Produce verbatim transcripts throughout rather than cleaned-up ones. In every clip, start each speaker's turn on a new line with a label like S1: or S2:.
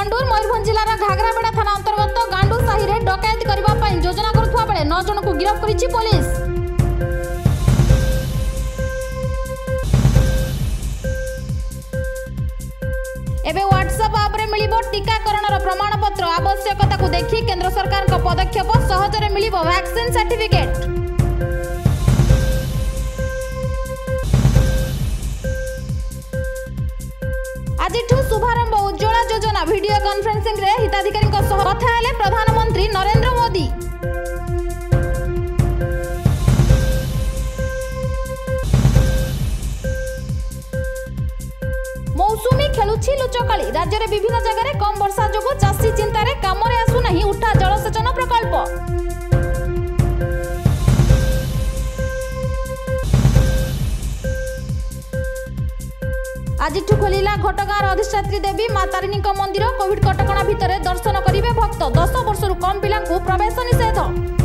S1: गंडूर मयूरभंज जिलार घागराबेड़ा थाना अंतर्गत गांडू साही रे डकायती करबा पई योजना करुवा बेले नौ जन को गिरफ्त करिछि पुलिस। एबे व्हाट्सएप आप रे मिलिबो टीकाकरण प्रमाण पत्र आवश्यकता को देखि केंद्र सरकार का पदक्षेप सहजरे मिलिबो वैक्सीन सर्टिफिकेट। आज शुभारंभ उज्ज्वला योजना वीडियो कॉन्फ्रेंसिंग रे हिताधिकारी कथा हेले प्रधानमंत्री नरेंद्र मोदी। मौसुमी खेलुछि लुचकाली राज्य रे विभिन्न जगह रे कम वर्षा जोगु चाषी चिंतारे कामरे आसु नहीं उठा जलसेचन प्रकल्प। आज खोलिला घटगाँर अधिष्ठात्री देवी माँ तारिणी मंदिर कोविड कटकणा भितर दर्शन करेंगे भक्त दस वर्ष कम पिला प्रवेश निषेध।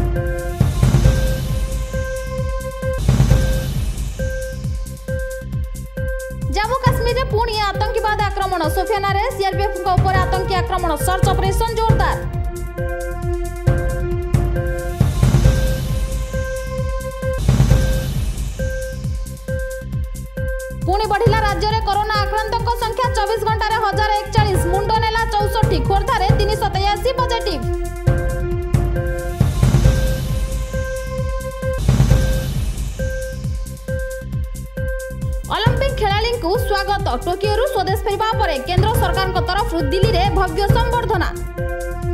S1: जम्मू काश्मीर में पुणी आतंकवाद आक्रमण सोफियाना रे सीआरपीएफ उपर आतंकी आक्रमण सर्च ऑपरेशन जोरदार। पुणी बढ़िला राज्य में कोरोना आक्रांतों संख्या चौबीस घंटा रे हजार एकचाश मुंड नेला चौसठी खोर्धारे तीन सौ तेयासी पॉजिटिव। ओलंपिक खेलाड़ी को स्वागत टोकियो स्वदेश फेरवा पर केंद्र सरकार तरफ दिल्ली रे भव्य संबर्धना।